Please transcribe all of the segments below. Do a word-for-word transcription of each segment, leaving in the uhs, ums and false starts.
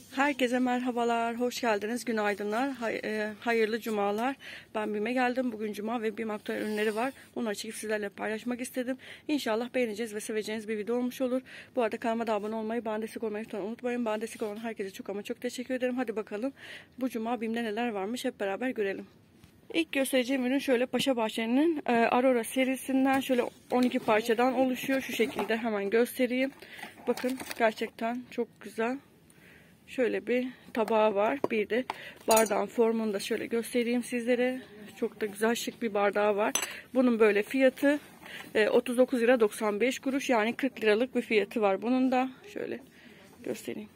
Herkese merhabalar, hoş geldiniz, günaydınlar, hay e, hayırlı cumalar. Ben BİM'e geldim. Bugün cuma ve BİM aktüel ürünleri var. Onları çekip sizlerle paylaşmak istedim. İnşallah beğeneceğiz ve seveceğiniz bir video olmuş olur. Bu arada kanalıma da abone olmayı, bana destek olmayı lütfen unutmayın. Bana destek olan herkese çok ama çok teşekkür ederim. Hadi bakalım bu cuma BİM'de neler varmış hep beraber görelim. İlk göstereceğim ürün şöyle Paşabahçe'nin e, Aurora serisinden şöyle on iki parçadan oluşuyor. Şu şekilde hemen göstereyim. Bakın gerçekten çok güzel. Şöyle bir tabağı var. Bir de bardağın formunu da şöyle göstereyim sizlere. Çok da güzel şık bir bardağı var. Bunun böyle fiyatı otuz dokuz lira doksan beş kuruş. Yani kırk liralık bir fiyatı var bunun da. Şöyle göstereyim.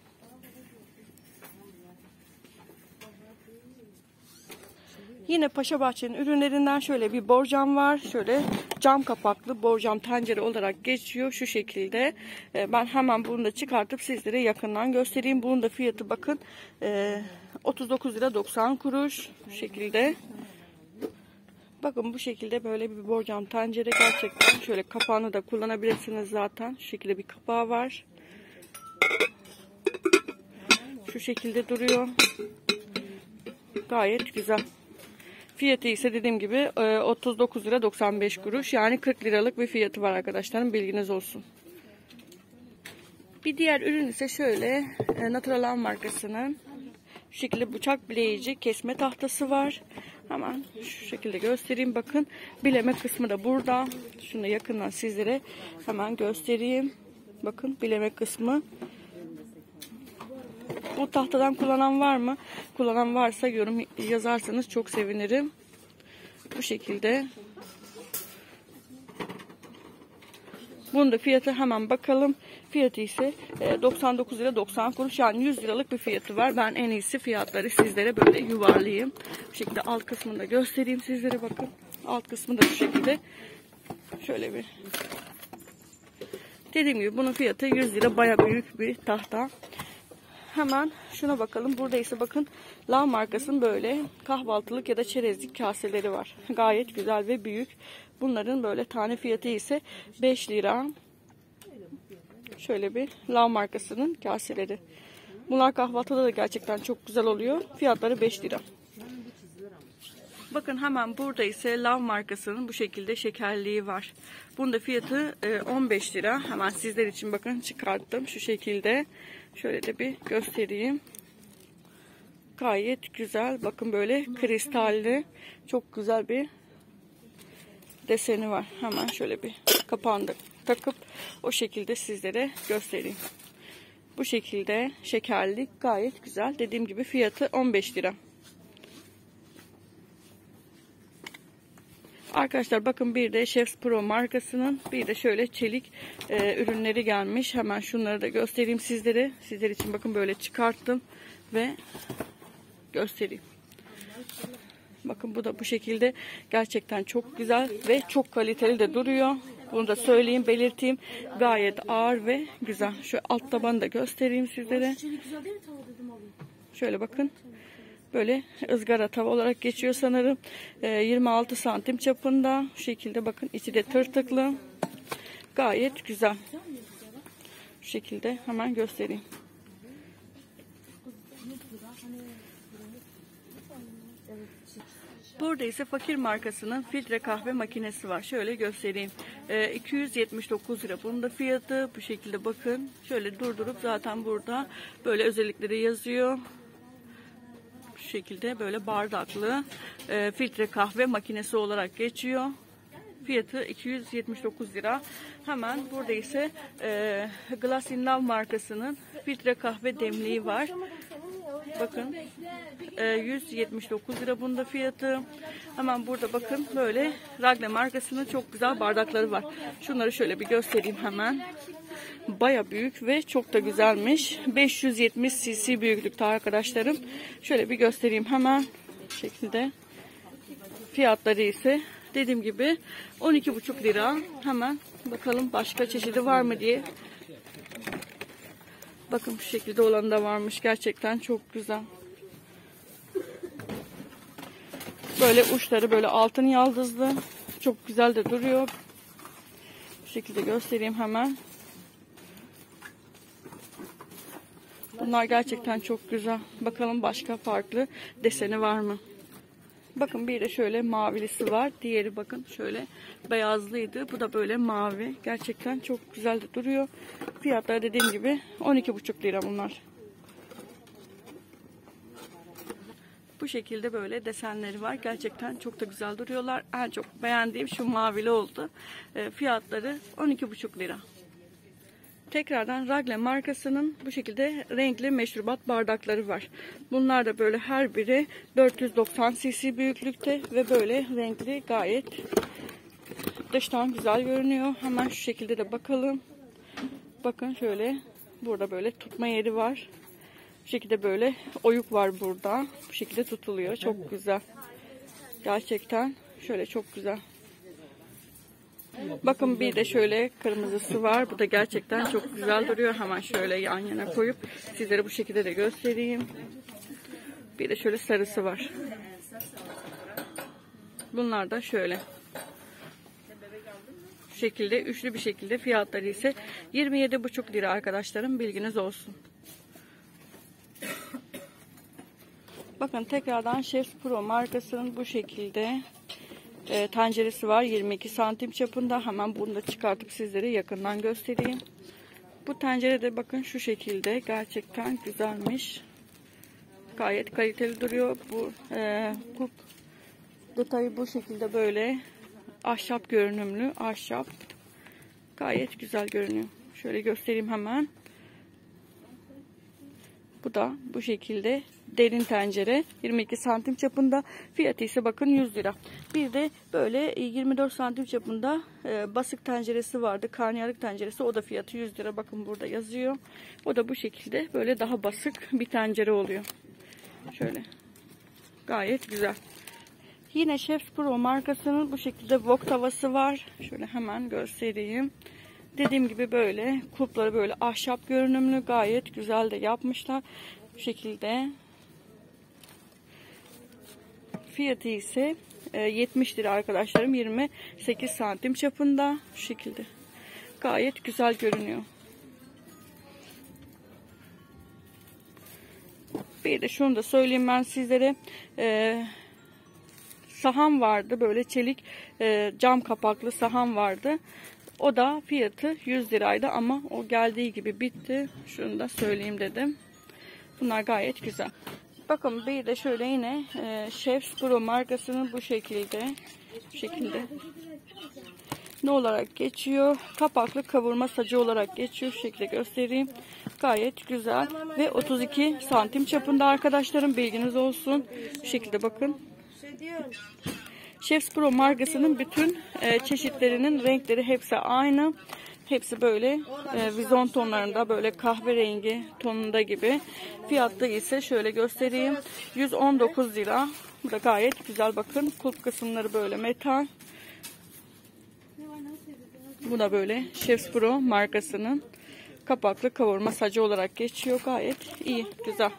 Yine Paşabahçe'nin ürünlerinden şöyle bir borcam var. Şöyle cam kapaklı borcam tencere olarak geçiyor. Şu şekilde. Ben hemen bunu da çıkartıp sizlere yakından göstereyim. Bunun da fiyatı bakın otuz dokuz lira doksan kuruş. Şu şekilde. Bakın bu şekilde böyle bir borcam tencere. Gerçekten şöyle kapağını da kullanabilirsiniz zaten. Şu şekilde bir kapağı var. Şu şekilde duruyor. Gayet güzel. Fiyatı ise dediğim gibi otuz dokuz lira doksan beş kuruş. Yani kırk liralık bir fiyatı var arkadaşlarım. Bilginiz olsun. Bir diğer ürün ise şöyle Naturalan markasının şu şekilde bıçak bileyici kesme tahtası var. Hemen şu şekilde göstereyim. Bakın bileme kısmı da burada. Şunu yakından sizlere hemen göstereyim. Bakın bileme kısmı. Bu tahtadan kullanan var mı? Kullanan varsa yorum yazarsanız çok sevinirim. Bu şekilde. Bunun da fiyatı hemen bakalım. Fiyatı ise doksan dokuz lira doksan kuruş. Yani yüz liralık bir fiyatı var. Ben en iyisi fiyatları sizlere böyle yuvarlayayım. Bu şekilde alt kısmını da göstereyim sizlere, bakın. Alt kısmı da bu şekilde. Şöyle bir. Dediğim gibi bunun fiyatı yüz lira. Bayağı büyük bir tahta. Hemen şuna bakalım. Burada ise bakın Lav markasının böyle kahvaltılık ya da çerezlik kaseleri var. Gayet güzel ve büyük. Bunların böyle tane fiyatı ise beş lira. Şöyle bir Lav markasının kaseleri. Bunlar kahvaltıda da gerçekten çok güzel oluyor. Fiyatları beş lira. Bakın hemen burada ise Lav markasının bu şekilde şekerliği var. Bunun da fiyatı on beş lira. Hemen sizler için bakın çıkarttım şu şekilde. Şöyle de bir göstereyim. Gayet güzel. Bakın böyle kristalli. Çok güzel bir deseni var. Hemen şöyle bir kapağını da takıp o şekilde sizlere göstereyim. Bu şekilde şekerlik gayet güzel. Dediğim gibi fiyatı on beş lira. Arkadaşlar bakın bir de Chefs Pro markasının bir de şöyle çelik e, ürünleri gelmiş. Hemen şunları da göstereyim sizlere. Sizler için bakın böyle çıkarttım ve göstereyim. Bakın bu da bu şekilde gerçekten çok güzel ve çok kaliteli de duruyor. Bunu da söyleyeyim, belirteyim. Gayet ağır ve güzel. Şu alt tabanı da göstereyim sizlere. Şöyle bakın. Böyle ızgara tava olarak geçiyor sanırım. E, yirmi altı santim çapında. Şu şekilde bakın içi de tırtıklı. Gayet güzel. Şu şekilde hemen göstereyim. Burada ise Fakir markasının filtre kahve makinesi var. Şöyle göstereyim. E, iki yüz yetmiş dokuz lira. Bunun da fiyatı bu şekilde bakın. Şöyle durdurup zaten burada böyle özellikleri yazıyor. Şu şekilde böyle bardaklı e, filtre kahve makinesi olarak geçiyor. Fiyatı iki yüz yetmiş dokuz lira. Hemen burada ise e, Glass in Love markasının filtre kahve demliği var. Bakın e, yüz yetmiş dokuz lira bunda fiyatı. Hemen burada bakın böyle Ragle markasının çok güzel bardakları var. Şunları şöyle bir göstereyim hemen. Baya büyük ve çok da güzelmiş. beş yüz yetmiş cc büyüklükte arkadaşlarım. Şöyle bir göstereyim hemen. Bu şekilde. Fiyatları ise dediğim gibi on iki buçuk lira. Hemen bakalım başka çeşidi var mı diye. Bakın bu şekilde olan da varmış. Gerçekten çok güzel. Böyle uçları böyle altın yaldızlı. Çok güzel de duruyor. Bu şekilde göstereyim hemen. Bunlar gerçekten çok güzel. Bakalım başka farklı deseni var mı? Bakın bir de şöyle mavilisi var. Diğeri bakın şöyle beyazlıydı. Bu da böyle mavi. Gerçekten çok güzel de duruyor. Fiyatları dediğim gibi on iki buçuk lira bunlar. Bu şekilde böyle desenleri var. Gerçekten çok da güzel duruyorlar. En çok beğendiğim şu mavili oldu. E, fiyatları on iki buçuk lira. Tekrardan Ragle markasının bu şekilde renkli meşrubat bardakları var. Bunlar da böyle her biri dört yüz doksan cc büyüklükte ve böyle renkli, gayet dıştan güzel görünüyor. Hemen şu şekilde de bakalım. Bakın şöyle burada böyle tutma yeri var. Bu şekilde böyle oyuk var burada. Bu şekilde tutuluyor. Çok güzel. Gerçekten şöyle çok güzel. Bakın bir de şöyle kırmızısı var. Bu da gerçekten çok güzel duruyor. Hemen şöyle yan yana koyup sizlere bu şekilde de göstereyim. Bir de şöyle sarısı var. Bunlar da şöyle. Bu şekilde üçlü bir şekilde, fiyatları ise yirmi yedi buçuk lira arkadaşlarım, bilginiz olsun. Bakın tekrardan Chefs Pro markasının bu şekilde e, tenceresi var. yirmi iki santim çapında. Hemen bunu da çıkartıp sizlere yakından göstereyim. Bu tencere de bakın şu şekilde. Gerçekten güzelmiş. Gayet kaliteli duruyor. Bu e, kup detayı bu şekilde böyle ahşap görünümlü. Ahşap. Gayet güzel görünüyor. Şöyle göstereyim hemen. Bu da bu şekilde derin tencere, yirmi iki santim çapında, fiyatı ise bakın yüz lira. Bir de böyle yirmi dört santim çapında e, basık tenceresi vardı, karnıyarık tenceresi, o da fiyatı yüz lira. Bakın burada yazıyor. O da bu şekilde böyle daha basık bir tencere oluyor. Şöyle gayet güzel. Yine Chefs Pro markasının bu şekilde wok tavası var. Şöyle hemen göstereyim. Dediğim gibi böyle kulpları böyle ahşap görünümlü, gayet güzel de yapmışlar. Bu şekilde. Fiyatı ise yetmiş lira arkadaşlarım, yirmi sekiz santim çapında. Bu şekilde. Gayet güzel görünüyor. Bir de şunu da söyleyeyim ben sizlere. Ee, sahan vardı. Böyle çelik e, cam kapaklı sahan vardı. O da fiyatı yüz liraydı ama o geldiği gibi bitti. Şunu da söyleyeyim dedim. Bunlar gayet güzel. Bakın bir de şöyle yine e, Chefs Pro markasının bu şekilde bu şekilde ne olarak geçiyor? Kapaklı kavurma sacı olarak geçiyor. Şu şekilde göstereyim. Gayet güzel ve otuz iki santim çapında arkadaşlarım, bilginiz olsun. Bu şekilde bakın. Chefs Pro markasının bütün e, çeşitlerinin renkleri hepsi aynı. Hepsi böyle e, vizon tonlarında, böyle kahverengi tonunda gibi. Fiyatı ise şöyle göstereyim. yüz on dokuz lira. Bu da gayet güzel, bakın. Kulp kısımları böyle metal. Bu da böyle Chefs Pro markasının kapaklı kavurma sacı olarak geçiyor. Gayet iyi, güzel.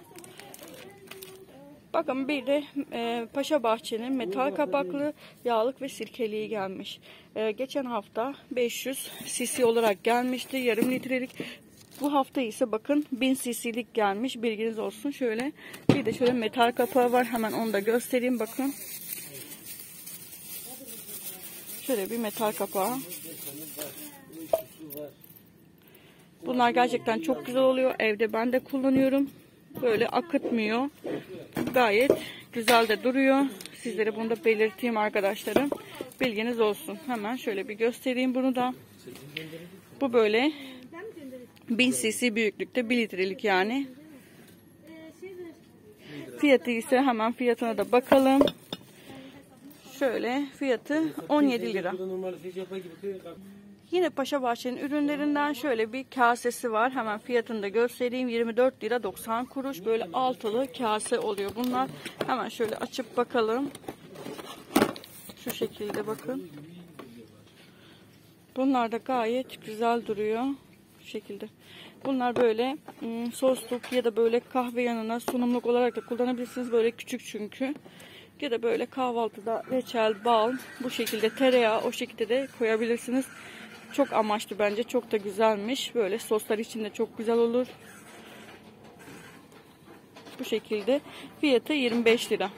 Bakın bir de e, Paşa Bahçe'nin metal kapaklı yağlık ve sirkeliği gelmiş. E, geçen hafta beş yüz cc olarak gelmişti, yarım litrelik. Bu hafta ise bakın bin cc'lik gelmiş, bilginiz olsun. Şöyle bir de şöyle metal kapağı var, hemen onu da göstereyim bakın. Şöyle bir metal kapağı. Bunlar gerçekten çok güzel oluyor. Evde ben de kullanıyorum. Böyle akıtmıyor. Gayet güzel de duruyor. Sizlere bunu da belirteyim arkadaşlarım. Bilginiz olsun. Hemen şöyle bir göstereyim bunu da. Bu böyle bin cc büyüklükte, bir litrelik yani. Fiyatı ise hemen fiyatına da bakalım. Şöyle fiyatı on yedi lira. Yine Paşa Bahçe'nin ürünlerinden şöyle bir kasesi var. Hemen fiyatını da göstereyim. yirmi dört lira doksan kuruş. Böyle altılı kase oluyor bunlar. Hemen şöyle açıp bakalım. Şu şekilde bakın. Bunlar da gayet güzel duruyor. Şu şekilde. Bunlar böyle ım, sosluk ya da böyle kahve yanına sunumluk olarak da kullanabilirsiniz. Böyle küçük çünkü. Ya da böyle kahvaltıda reçel, bal, bu şekilde tereyağı, o şekilde de koyabilirsiniz. Çok amaçlı bence. Çok da güzelmiş. Böyle soslar için de çok güzel olur. Bu şekilde. Fiyatı yirmi beş lira.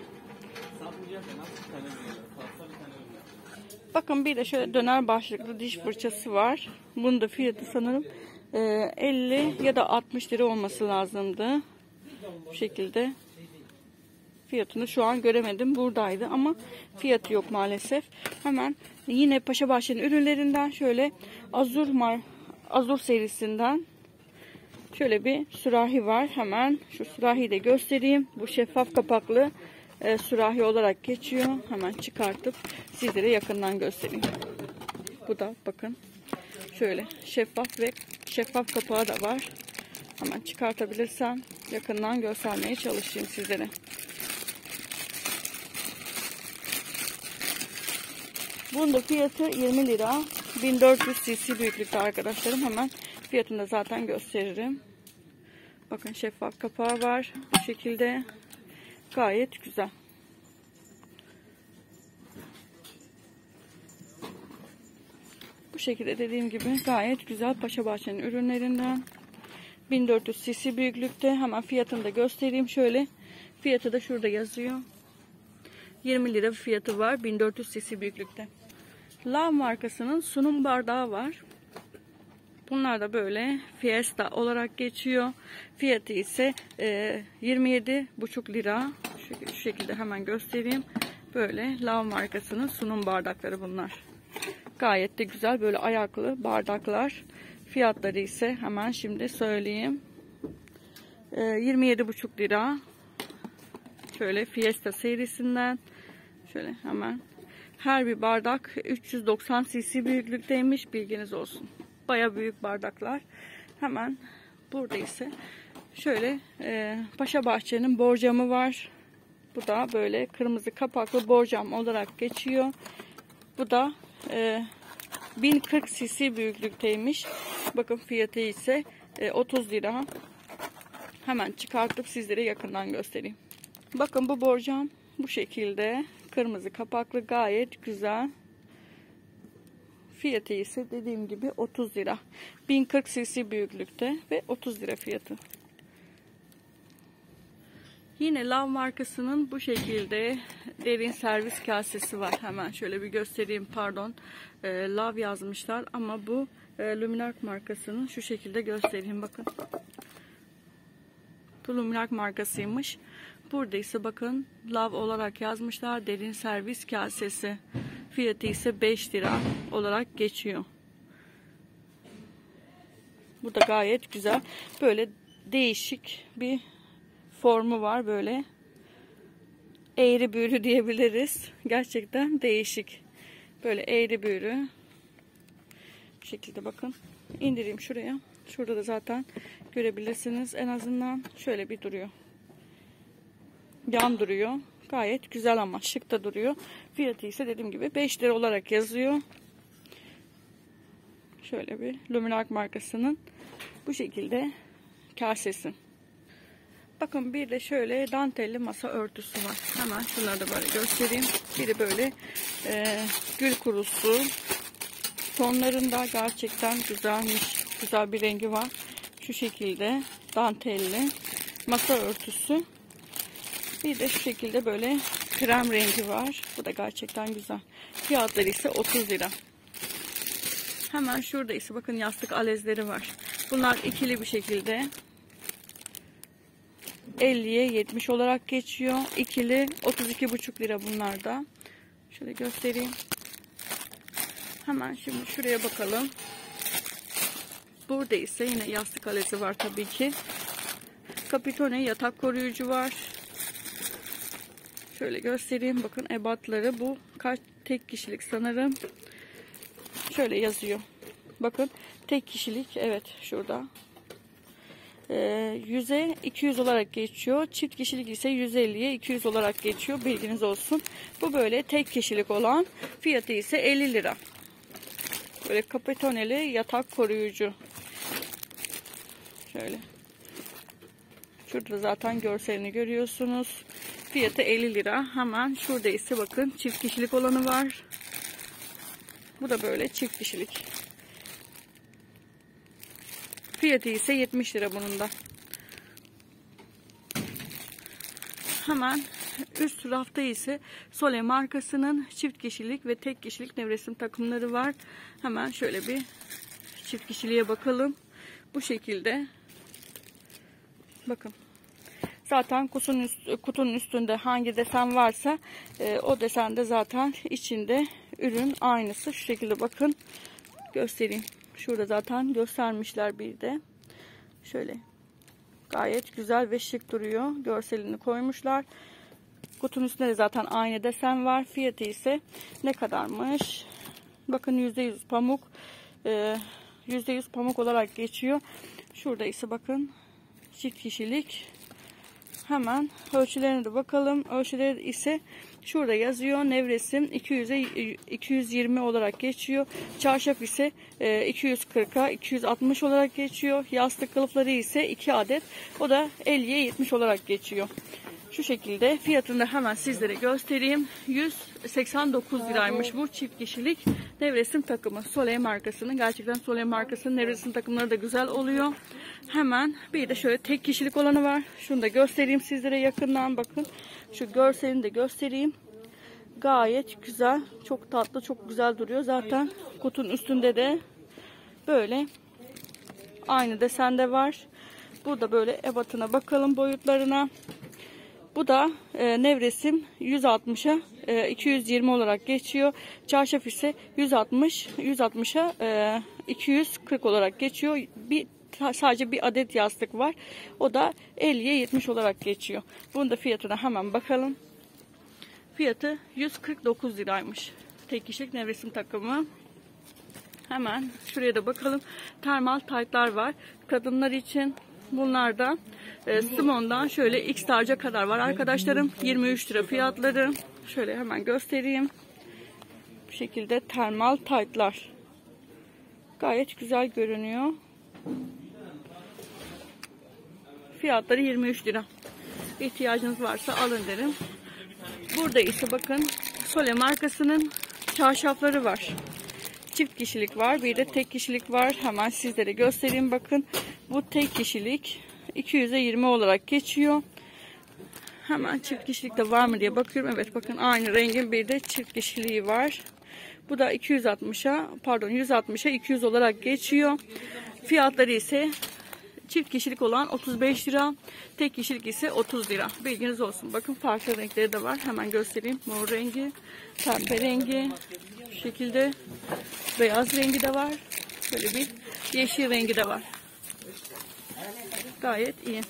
Bakın bir de şöyle döner başlıklı diş fırçası var. Bunun da fiyatı sanırım elli ya da altmış lira olması lazımdı. Bu şekilde. Fiyatını şu an göremedim. Buradaydı ama fiyatı yok maalesef. Hemen yine Paşabahçe'nin ürünlerinden şöyle Azur Mar Azur serisinden şöyle bir sürahi var. Hemen şu sürahiyi de göstereyim. Bu şeffaf kapaklı e, sürahi olarak geçiyor. Hemen çıkartıp sizlere yakından göstereyim. Bu da bakın şöyle şeffaf ve şeffaf kapağı da var. Hemen çıkartabilirsem yakından göstermeye çalışayım sizlere. Bunun da fiyatı yirmi lira. bin dört yüz cc büyüklükte arkadaşlarım. Hemen fiyatını da zaten gösteririm. Bakın şeffaf kapağı var. Bu şekilde gayet güzel. Bu şekilde dediğim gibi gayet güzel Paşabahçe'nin ürünlerinden. bin dört yüz cc büyüklükte. Hemen fiyatını da göstereyim. Şöyle fiyatı da şurada yazıyor. yirmi lira fiyatı var. bin dört yüz cc büyüklükte. Lav markasının sunum bardağı var. Bunlar da böyle Fiesta olarak geçiyor. Fiyatı ise e, yirmi yedi buçuk lira. Şu, şu şekilde hemen göstereyim. Böyle Lav markasının sunum bardakları bunlar. Gayet de güzel böyle ayaklı bardaklar. Fiyatları ise hemen şimdi söyleyeyim. E, yirmi yedi buçuk lira. Şöyle Fiesta serisinden. Şöyle hemen. Her bir bardak üç yüz doksan cc büyüklükteymiş. Bilginiz olsun. Baya büyük bardaklar. Hemen burada ise şöyle e, Paşabahçe'nin borcamı var. Bu da böyle kırmızı kapaklı borcam olarak geçiyor. Bu da e, bin kırk cc büyüklükteymiş. Bakın fiyatı ise e, otuz lira. Hemen çıkartıp sizlere yakından göstereyim. Bakın bu borcam bu şekilde. Kırmızı kapaklı gayet güzel. Fiyatı ise dediğim gibi otuz lira. bin kırk cc büyüklükte ve otuz lira fiyatı. Yine Lav markasının bu şekilde derin servis kasesi var. Hemen şöyle bir göstereyim. Pardon. E, Lav yazmışlar ama bu e, Luminark markasının şu şekilde göstereyim. Bakın. Bu Luminark markasıymış. Burada ise bakın Lav olarak yazmışlar. Derin servis kasesi. Fiyatı ise beş lira olarak geçiyor. Bu da gayet güzel. Böyle değişik bir formu var. Böyle eğri büğrü diyebiliriz. Gerçekten değişik. Böyle eğri büğrü. Bu şekilde bakın. İndireyim şuraya. Şurada da zaten görebilirsiniz. En azından şöyle bir duruyor. Yan duruyor. Gayet güzel ama şık da duruyor. Fiyatı ise dediğim gibi beş lira olarak yazıyor. Şöyle bir Luminark markasının bu şekilde kasesi. Bakın bir de şöyle dantelli masa örtüsü var. Hemen şunları da böyle göstereyim. Biri böyle e, gül kurusu tonlarında gerçekten güzelmiş. Güzel bir rengi var. Şu şekilde dantelli masa örtüsü. Bir de şu şekilde böyle krem rengi var. Bu da gerçekten güzel. Fiyatları ise otuz lira. Hemen şurada ise bakın yastık alezleri var. Bunlar ikili bir şekilde. elliye yetmiş olarak geçiyor. İkili otuz iki buçuk lira bunlar da. Şöyle göstereyim. Hemen şimdi şuraya bakalım. Burada ise yine yastık alezi var tabii ki. Capitone yatak koruyucu var. Şöyle göstereyim. Bakın ebatları bu. Kaç tek kişilik sanırım. Şöyle yazıyor. Bakın tek kişilik. Evet şurada. Ee, yüze iki yüz olarak geçiyor. Çift kişilik ise yüz elliye iki yüz olarak geçiyor. Bilginiz olsun. Bu böyle tek kişilik olan. Fiyatı ise elli lira. Böyle Capitoneli yatak koruyucu. Şöyle. Şurada zaten görselini görüyorsunuz. Fiyatı elli lira. Hemen şurada ise bakın çift kişilik olanı var. Bu da böyle çift kişilik. Fiyatı ise yetmiş lira bunun da. Hemen üst rafta ise Sole markasının çift kişilik ve tek kişilik nevresim takımları var. Hemen şöyle bir çift kişiliğe bakalım. Bu şekilde. Bakın. Zaten kutunun, üst, kutunun üstünde hangi desen varsa e, o desende zaten içinde ürün aynısı. Şu şekilde bakın. Göstereyim. Şurada zaten göstermişler bir de. Şöyle. Gayet güzel ve şık duruyor. Görselini koymuşlar. Kutunun üstünde de zaten aynı desen var. Fiyatı ise ne kadarmış? Bakın yüzde yüz pamuk. E, yüzde yüz pamuk olarak geçiyor. Şurada ise bakın çift kişilik. Hemen ölçülerine de bakalım. Ölçüleri ise şurada yazıyor. Nevresim iki yüze iki yüz yirmi olarak geçiyor. Çarşaf ise iki yüz kırka iki yüz altmış olarak geçiyor. Yastık kılıfları ise iki adet. O da elliye yetmiş olarak geçiyor. Şu şekilde fiyatını da hemen sizlere göstereyim. yüz seksen dokuz liraymış bu çift kişilik nevresim takımı. Sole markasının. Gerçekten Sole markasının nevresim takımları da güzel oluyor. Hemen bir de şöyle tek kişilik olanı var. Şunu da göstereyim sizlere yakından. Bakın şu görselini de göstereyim. Gayet güzel. Çok tatlı, çok güzel duruyor. Zaten kutunun üstünde de böyle aynı desende var. Burada böyle ebatına bakalım, boyutlarına. Bu da e, nevresim yüz altmışa e, iki yüz yirmi olarak geçiyor. Çarşaf ise yüz altmış yüz altmışa e, iki yüz kırk olarak geçiyor. Bir sadece bir adet yastık var. O da elliye yetmiş olarak geçiyor. Bunun da fiyatına hemen bakalım. Fiyatı yüz kırk dokuz liraymış. Tek kişilik nevresim takımı. Hemen şuraya da bakalım. Termal taytlar var. Kadınlar için bunlar da e, Simon'dan şöyle X large'a kadar var arkadaşlarım. yirmi üç lira fiyatları. Şöyle hemen göstereyim. Bu şekilde termal taytlar. Gayet güzel görünüyor. Fiyatları yirmi üç lira. İhtiyacınız varsa alın derim. Burada ise bakın Sole markasının çarşafları var. Çift kişilik var. Bir de tek kişilik var. Hemen sizlere göstereyim. Bakın bu tek kişilik iki yüze yirmi olarak geçiyor. Hemen çift kişilik de var mı diye bakıyorum. Evet bakın aynı rengin bir de çift kişiliği var. Bu da iki yüz altmışa pardon yüz altmışa iki yüz olarak geçiyor. Fiyatları ise çift kişilik olan otuz beş lira. Tek kişilik ise otuz lira. Bilginiz olsun. Bakın farklı renkleri de var. Hemen göstereyim. Mor rengi, pembe rengi, şu şekilde beyaz rengi de var. Böyle bir yeşil rengi de var. Gayet iyi.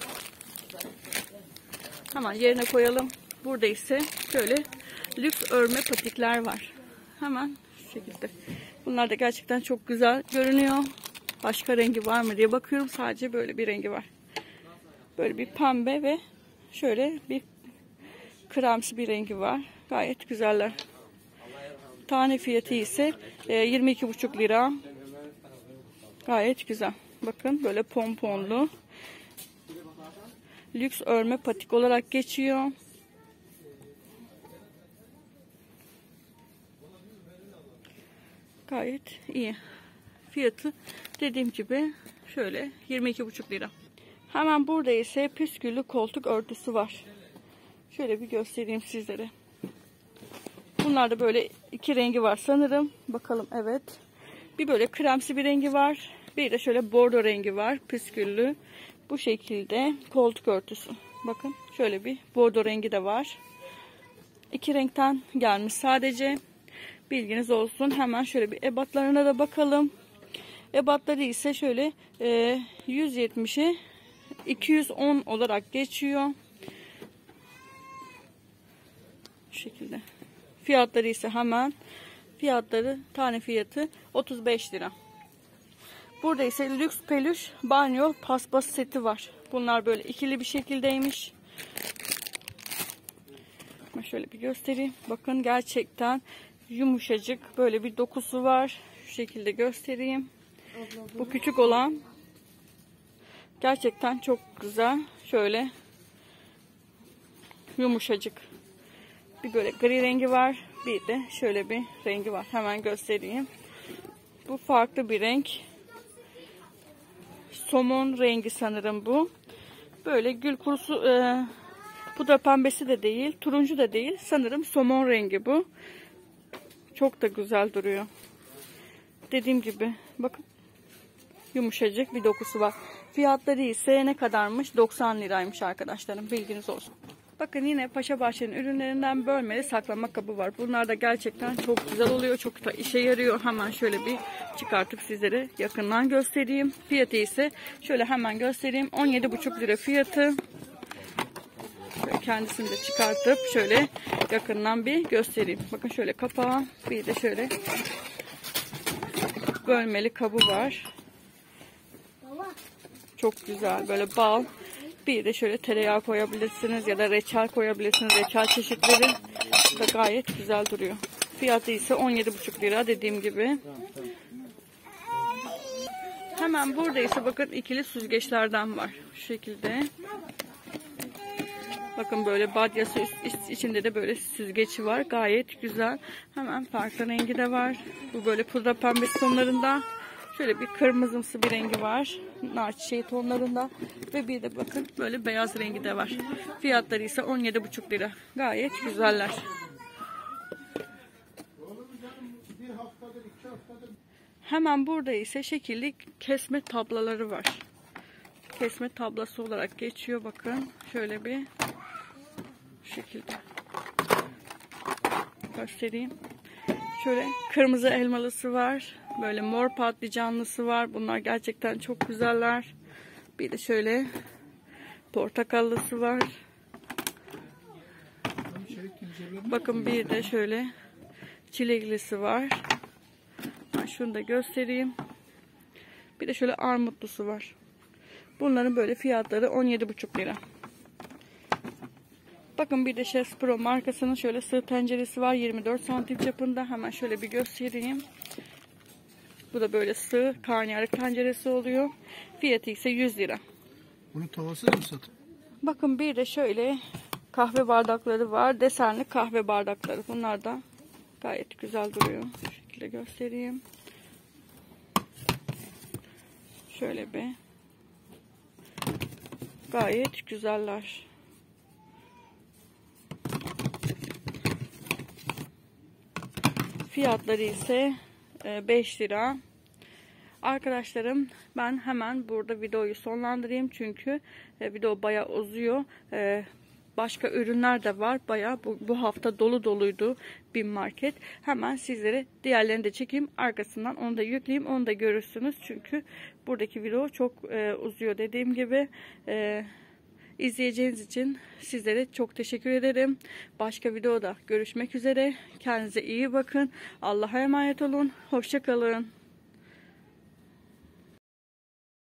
Hemen yerine koyalım. Burada ise şöyle lüks örme patikler var. Hemen şu şekilde. Bunlar da gerçekten çok güzel görünüyor. Başka rengi var mı diye bakıyorum. Sadece böyle bir rengi var. Böyle bir pembe ve şöyle bir kremsi bir rengi var. Gayet güzeller. Tane fiyatı ise yirmi iki buçuk lira. Gayet güzel. Bakın böyle pomponlu. Lüks örme patik olarak geçiyor. Gayet iyi. Fiyatı dediğim gibi şöyle yirmi iki buçuk lira. Hemen burada ise püsküllü koltuk örtüsü var. Şöyle bir göstereyim sizlere. Bunlar da böyle iki rengi var sanırım. Bakalım evet. Bir böyle kremsi bir rengi var. Bir de şöyle bordo rengi var. Püsküllü. Bu şekilde koltuk örtüsü. Bakın şöyle bir bordo rengi de var. İki renkten gelmiş sadece. Bilginiz olsun. Hemen şöyle bir ebatlarına da bakalım. Ebatları ise şöyle e, yüz yetmişe iki yüz on olarak geçiyor. Şu şekilde. Fiyatları ise hemen fiyatları tane fiyatı otuz beş lira. Burada ise lüks peluş banyo paspas seti var. Bunlar böyle ikili bir şekildeymiş. Ben şöyle bir göstereyim. Bakın gerçekten yumuşacık böyle bir dokusu var. Şu şekilde göstereyim. Bu küçük olan gerçekten çok güzel. Şöyle yumuşacık. Bir böyle gri rengi var. Bir de şöyle bir rengi var. Hemen göstereyim. Bu farklı bir renk. Somon rengi sanırım bu. Böyle gül kurusu e, Pudra pembesi de değil, turuncu da değil. Sanırım somon rengi bu. Çok da güzel duruyor. Dediğim gibi bakın, yumuşacık bir dokusu var. Fiyatları ise ne kadarmış? doksan liraymış arkadaşlarım. Bilginiz olsun. Bakın yine Paşabahçe'nin ürünlerinden bölmeli saklama kabı var. Bunlar da gerçekten çok güzel oluyor. Çok da işe yarıyor. Hemen şöyle bir çıkartıp sizlere yakından göstereyim. Fiyatı ise şöyle hemen göstereyim. on yedi buçuk lira fiyatı. Şöyle kendisini de çıkartıp şöyle yakından bir göstereyim. Bakın şöyle kapağı. Bir de şöyle bölmeli kabı var. Çok güzel. Böyle bal. Bir de şöyle tereyağı koyabilirsiniz ya da reçel koyabilirsiniz. Reçel çeşitleri da gayet güzel duruyor. Fiyatı ise on yedi buçuk lira dediğim gibi. Hemen burada ise bakın ikili süzgeçlerden var. Şu şekilde. Bakın böyle badyası üst, içinde de böyle süzgeci var. Gayet güzel. Hemen farklı rengi de var. Bu böyle pudra pembesi tonlarında. Şöyle bir kırmızımsı bir rengi var. Nar çiçeği tonlarında. Ve bir de bakın böyle beyaz rengi de var. Fiyatları ise on yedi buçuk lira. Gayet güzeller. Hemen burada ise şekilli kesme tablaları var. Kesme tablası olarak geçiyor. Bakın şöyle bir şekilde göstereyim. Şöyle kırmızı elmalısı var. Böyle mor patlıcanlısı var. Bunlar gerçekten çok güzeller. Bir de şöyle portakallısı var. Bakın bir de şöyle çileklisi var. Ben şunu da göstereyim. Bir de şöyle armutlusu var. Bunların böyle fiyatları on yedi buçuk lira. Bakın bir de Chef Pro markasının şöyle sığ tenceresi var. yirmi dört santim çapında. Hemen şöyle bir göstereyim. Bu da böyle sığ karnıyarık tenceresi oluyor. Fiyatı ise yüz lira. Bunu tavası da mı satın? Bakın bir de şöyle kahve bardakları var. Desenli kahve bardakları. Bunlar da gayet güzel duruyor. Şu şekilde göstereyim. Şöyle bir. Gayet güzeller. Fiyatları ise beş lira. Arkadaşlarım ben hemen burada videoyu sonlandırayım. Çünkü video bayağı uzuyor. Başka ürünler de var. Bayağı bu, bu hafta dolu doluydu bir market. Hemen sizlere diğerlerini de çekeyim. Arkasından onu da yükleyeyim. Onu da görürsünüz. Çünkü buradaki video çok e, uzuyor dediğim gibi. E, izleyeceğiniz için sizlere çok teşekkür ederim. Başka videoda görüşmek üzere. Kendinize iyi bakın. Allah'a emanet olun. Hoşça kalın.